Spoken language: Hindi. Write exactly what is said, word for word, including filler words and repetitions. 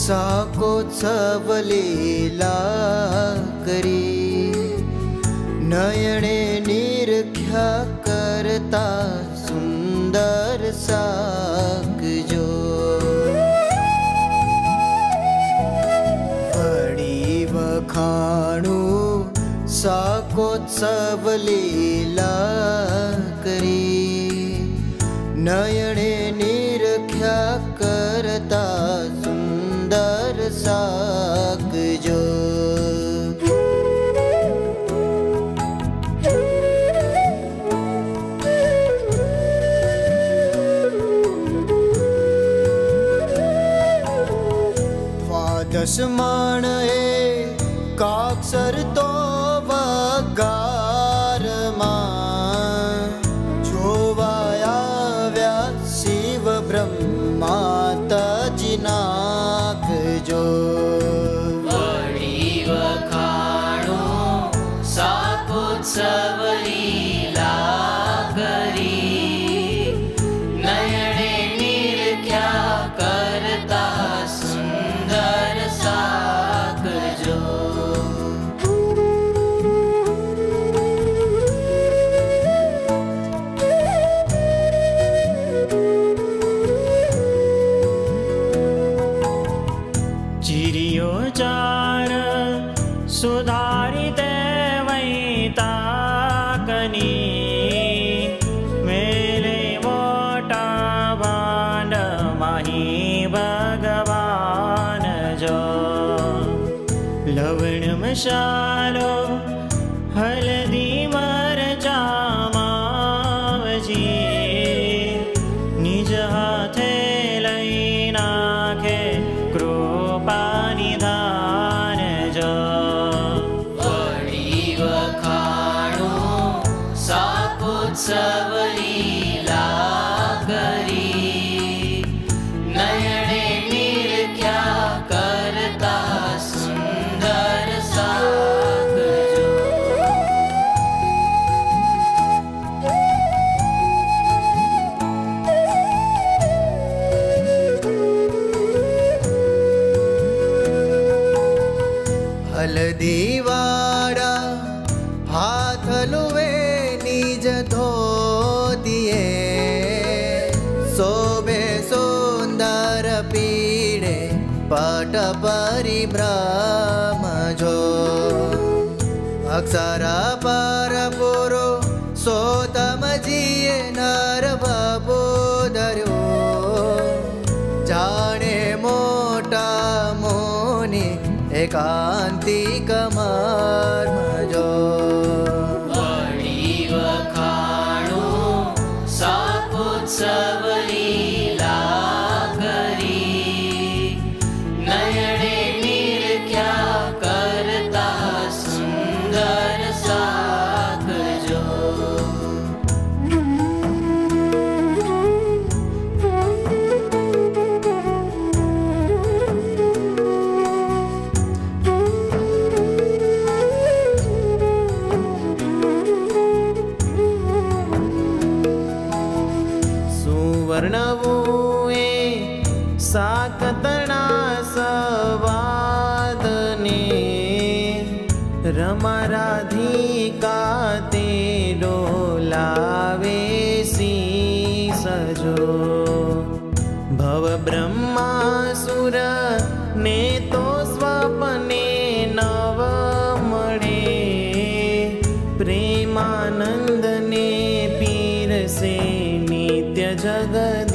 शाकोत्सव लीला करी। नयने निरख्या करता सुंदर साक जो। वड़ी वखाणु शाकोत्सव लीला करी। नयने निरख्या करता सुंदर साक जो। द्वादश माण ए काक्षर तो वगार मां। जोवाया व्या शिव ब्रह्मा तजिनाक जो। वड़ी वखाणो शाकोत्सव लीला करी। नयने निरख्या करता सुंदर साक जो। चिरियो चार सुधारिते वैताकनी। मेले मोटा भांड माही भगवान जो। लवण मशालो हल्दी मरचा मावजी। निज हाथे लई नाखे कृपा निधान जो। वड़ी वखाणो शाकोत्सव लीला करी। नयने निरख्या करता सुंदर साक जो। हल्दी वाड़ा हाथ लुवे निज धोतिए। शोभे सुंदर पीड़े पट परिभ्रम जो। अक्षरा पर पुरो सोतम जिये नर बाबू धर्यो। जाने मोटा मोनी एकांतिक मर्म जो। वड़ी वखाणो शाकोत्सव लीला करी। नयने निरख्या करता सुंदर साक जो। सुवर्णवुए साकतना सवादने। रमा राधिका ते डोलावे शीस जो। भव ब्रह्मासुर ने तो स्वप्ने नव मळे। प्रेमानंद ने पीर से नित्य जगद